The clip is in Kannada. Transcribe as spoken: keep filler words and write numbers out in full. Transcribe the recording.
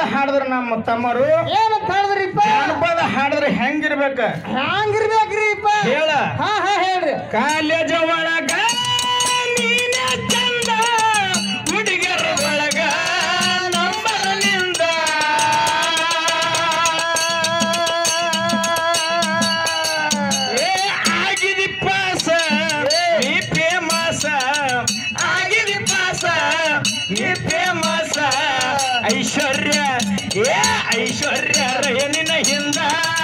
ಹಾಡಿದ್ರ ನಮ್ಮ ತಮ್ಮರು ಏನಂತ ಹೇಳಿದ್ರಿಪ್ಪ ಜಾನಪದ ಹಾಡಿದ್ರೆ ಹೆಂಗಿರ್ಬೇಕ ಹ್ಯಾಂಗಿರ್ಬೇಕ್ರಿಪ್ಪ ಹೇಳ ಹಾ ಹಾ ಹೇಳ್ರಿ ಕಾಲೇಜ ಒಳಗ ನೀನ ಚಂದ ಹುಡುಗರ ಒಳಗ ನಂಬರಲಿಂದ ಏ ಆಗಿದಿ ಪಾಸ ನೀ ಫೇಮಸ ಆಗಿದಿ ಪಾಸ ನೀ ಫೇಮಸ ಐಶ್ವರ್ಯ ಏ ಐಶ್ವರ್ಯ ರಯನಿನ ಹಿಂದ